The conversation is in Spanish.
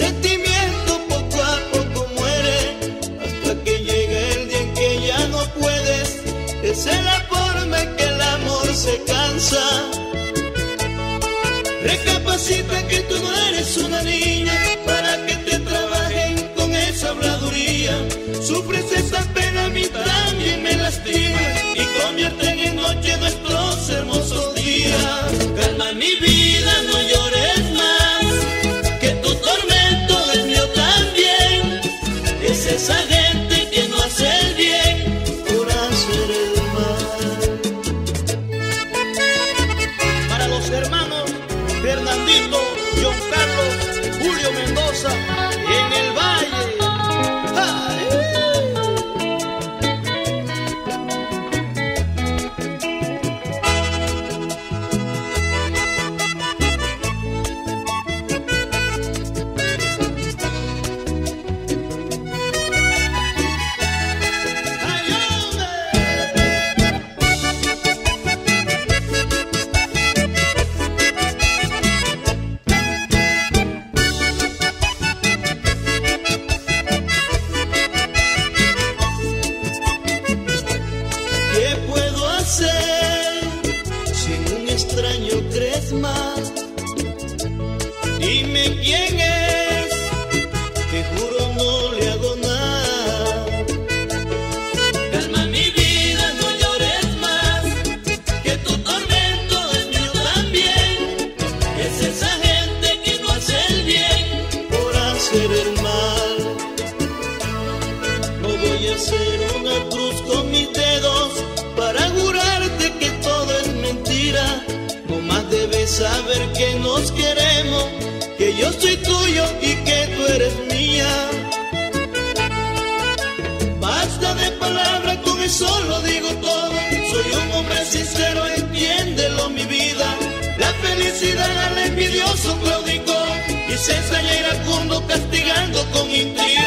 sentimiento poco a poco muere, hasta que llega el día en que ya no puedes. Esa es la forma en que el amor se cansa. Recapacita que tú no eres una niña para que te trabajen con esa habladuría. Sufres esa pena, a mí también me lastima y convierten en noche nuestros hermosos días. Calma mi vida, no llores más, que tu tormento es mío también. Es esa gente que no hace el bien por hacer el mal. Para los hermanos Fernandito, John Carlos, Julio Mendoza, en el Valle. ¡Ay! ¿Qué puedo hacer si en un extraño crees más? Dime quién es, te juro no le hago nada. Calma mi vida, no llores más, que tu tormento es mío también. Es esa gente que no hace el bien por hacer el mal. No voy a hacer una cruz con mis dedos para jurarte que todo es mentira. No más debes saber que nos queremos, que yo soy tuyo y que tú eres mía. Basta de palabras, con eso lo digo todo. Soy un hombre sincero, entiéndelo mi vida. La felicidad al envidioso claudicó y se ensaña iracundo castigando con intriga.